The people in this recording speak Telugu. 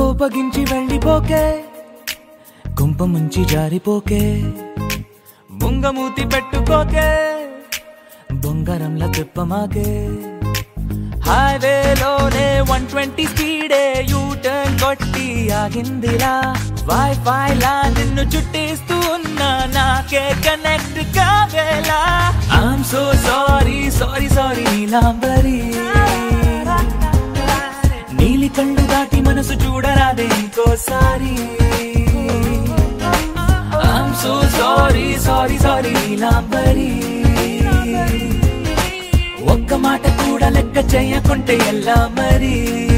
కోపగించి వెళ్ళిపోకే కుంప ముంచి జారిపోకే బుంగమూతి పెట్టుకోకే బొంగరంలా తిప్పమాకే హైవేలోనే 120 స్పీడే యూ టర్న్ కొట్టి ఆగిందిరా వైఫై లా నిన్ను చుట్టేస్తూ ఉన్నా నాకే కనెక్ట్ కావేలా I'm so sorry sorry sorry Neelambari నీలి కళ్ళు దాటి మనసు చూడరాదే ఇంకోసారి I'm so sorry sorry sorry Neelambari ఒక్క మాట కూడా లెక్క చేయకుంటే ఎలా మరి